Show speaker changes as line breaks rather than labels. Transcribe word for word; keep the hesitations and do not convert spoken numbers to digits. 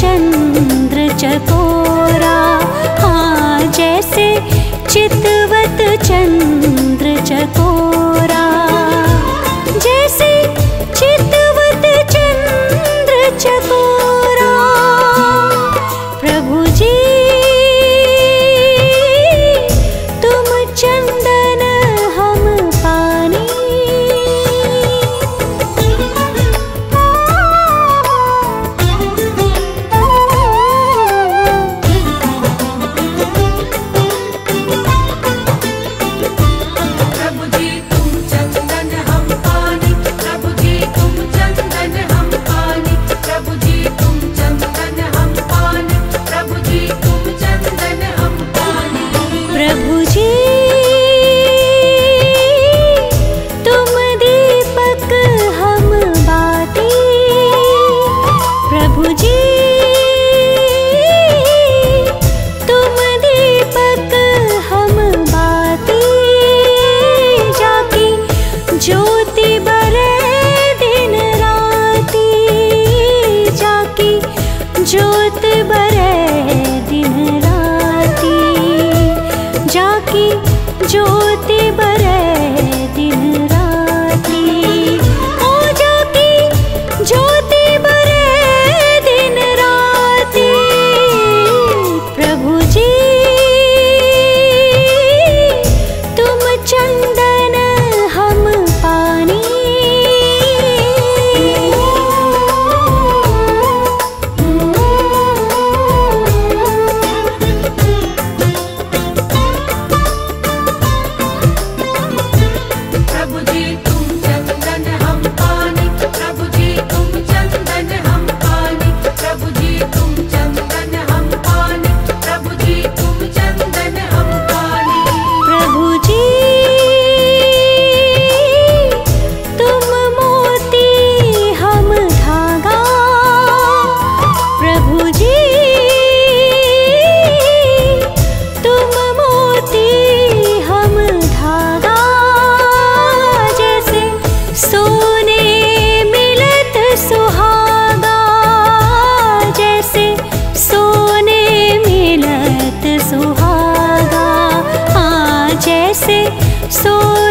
चंद्र चकोरा, हाँ जैसे चितवत चंद्र चकोरा, जैसे चितवत चंद्र चकोरा। प्रभु जी तुम चंदन हम पानी, ज्योति बरे दिन राती, जाकी ज्योति बरे दिन राती, जाकी ज्योति बरे दिन राती, ओ जाकी ज्योति बरे दिन राती। प्रभु जी तुम चंदन हम पानी,
प्रभु जी तुम चंदन हम पानी, प्रभु जी तुम चंदन हम पानी, प्रभु जी तुम चंदन हम पानी, प्रभु जी तुम चंदन हम पानी।
प्रभु जी तुम मोती हम धागा, प्रभु जी तुम मोती हम धागा, जैसे सोने मिलत सुहागा, जैसे सोने मिलत सुहागा, हाँ जैसे सो